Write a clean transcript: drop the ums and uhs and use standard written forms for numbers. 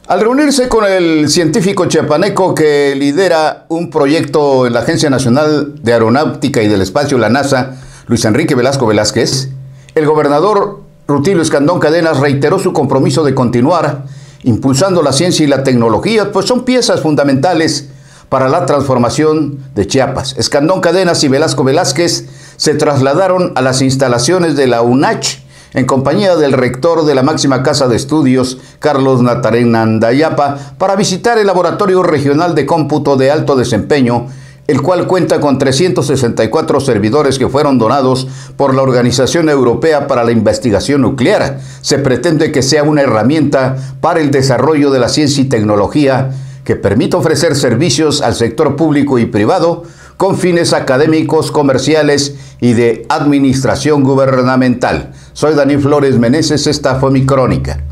Al reunirse con el científico chiapaneco que lidera un proyecto en la Agencia Nacional de Aeronáutica y del Espacio, la NASA, Luis Enrique Velasco Velázquez, el gobernador Rutilio Escandón Cadenas reiteró su compromiso de continuar impulsando la ciencia y la tecnología, pues son piezas fundamentales para la transformación de Chiapas. Escandón Cadenas y Velasco Velázquez se trasladaron a las instalaciones de la UNACH en compañía del rector de la máxima casa de estudios, Carlos Natarén Andayapa, para visitar el Laboratorio Regional de Cómputo de Alto Desempeño, el cual cuenta con 364 servidores que fueron donados por la Organización Europea para la Investigación Nuclear. Se pretende que sea una herramienta para el desarrollo de la ciencia y tecnología que permita ofrecer servicios al sector público y privado con fines académicos, comerciales y de administración gubernamental. Soy Daniel Flores Meneses, esta fue mi crónica.